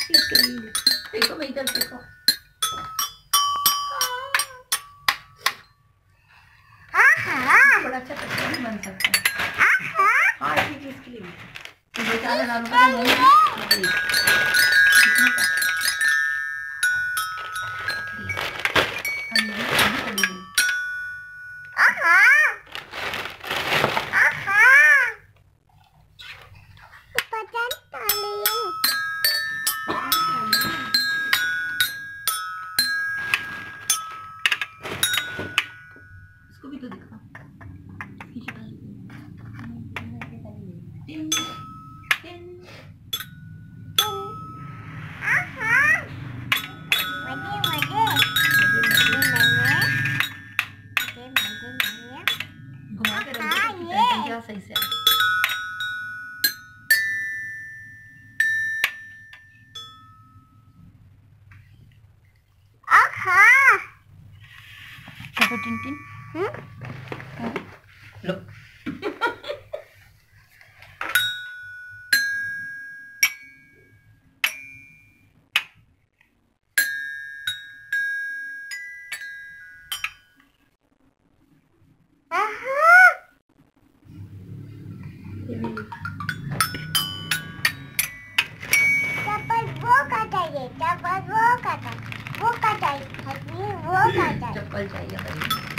इसके लिए देखो, मैं इधर देखो। थोड़ा अच्छा कच्चा भी बन सकता है। हाँ, इसी चीज के लिए भी ज़्यादा डालूंगा तो नहीं। इसको भी तो दिखा। घुमा के रख दो सही से। देखो टिन लो। चप्पल चाहिए।